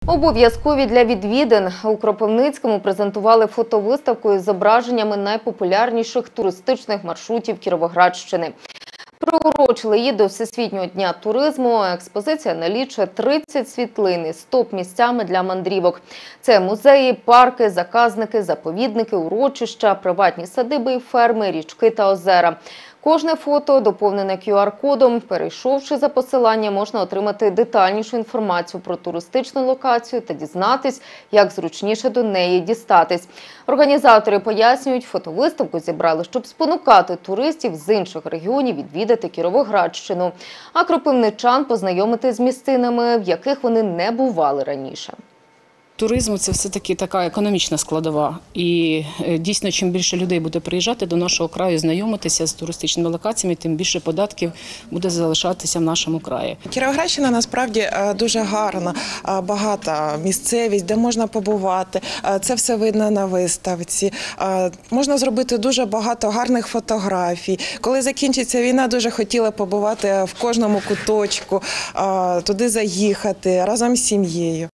Обов'язкові для відвідин. У Кропивницькому презентували фотовиставку із зображеннями найпопулярніших туристичних маршрутів Кіровоградщини. Приурочили її до Всесвітнього дня туризму. Експозиція налічує 30 світлин із топ-місцями для мандрівок. Це музеї, парки, заказники, заповідники, урочища, приватні садиби і ферми, річки та озера. Кожне фото доповнене QR-кодом. Перейшовши за посиланням, можна отримати детальнішу інформацію про туристичну локацію та дізнатись, як зручніше до неї дістатись. Організатори пояснюють, фотовиставку зібрали, щоб спонукати туристів з інших регіонів відвідати Кіровоградщину, а кропивничан познайомити з місцинами, в яких вони не бували раніше. Туризм – це все-таки така економічна складова. І дійсно, чим більше людей буде приїжджати до нашого краю, знайомитися з туристичними локаціями, тим більше податків буде залишатися в нашому краї. Кіровоградщина насправді дуже гарна, багата місцевість, де можна побувати. Це все видно на виставці. Можна зробити дуже багато гарних фотографій. Коли закінчиться війна, дуже хотіла побувати в кожному куточку, туди заїхати разом з сім'єю.